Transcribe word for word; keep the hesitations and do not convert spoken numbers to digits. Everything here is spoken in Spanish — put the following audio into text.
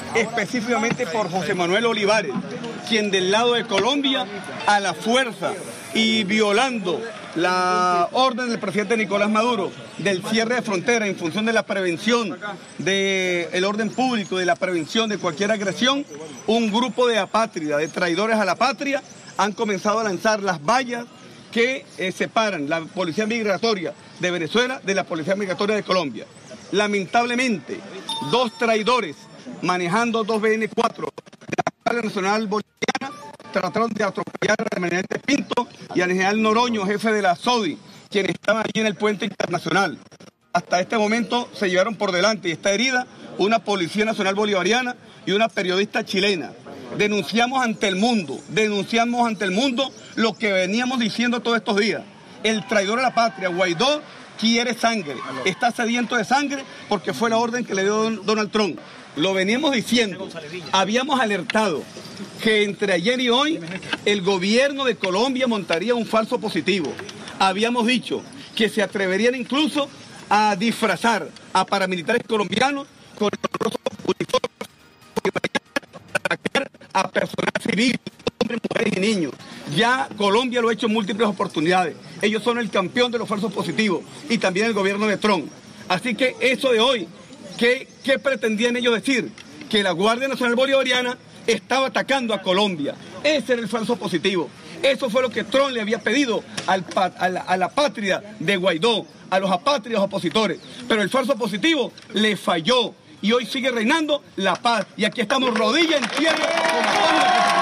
específicamente por José Manuel Olivares, quien del lado de Colombia, a la fuerza y violando la orden del presidente Nicolás Maduro del cierre de frontera en función de la prevención del orden público, de la prevención de cualquier agresión, un grupo de apátridas, de traidores a la patria, han comenzado a lanzar las vallas que eh, separan la policía migratoria de Venezuela de la policía migratoria de Colombia. Lamentablemente, dos traidores manejando dos B N cuatro de la Guardia Nacional Bolivariana trataron de atropellar a Menendez Pinto y al general Noroño, jefe de la S O D I, quienes estaban allí en el puente internacional. Hasta este momento se llevaron por delante y está herida una Policía Nacional Bolivariana y una periodista chilena. Denunciamos ante el mundo, denunciamos ante el mundo lo que veníamos diciendo todos estos días. El traidor a la patria, Guaidó, quiere sangre, está sediento de sangre porque fue la orden que le dio Donald Trump. Lo veníamos diciendo, habíamos alertado que entre ayer y hoy el gobierno de Colombia montaría un falso positivo. Habíamos dicho que se atreverían incluso a disfrazar a paramilitares colombianos con el uniforme para atacar a personal civil, hombres, mujeres y niños. Ya Colombia lo ha hecho en múltiples oportunidades. Ellos son el campeón de los falsos positivos y también el gobierno de Trump. Así que eso de hoy, ¿qué, qué pretendían ellos decir? Que la Guardia Nacional Bolivariana estaba atacando a Colombia. Ese era el falso positivo. Eso fue lo que Trump le había pedido al, a, la, a la patria de Guaidó, a los apátridas opositores. Pero el falso positivo le falló y hoy sigue reinando la paz. Y aquí estamos rodilla en tierra con la paz.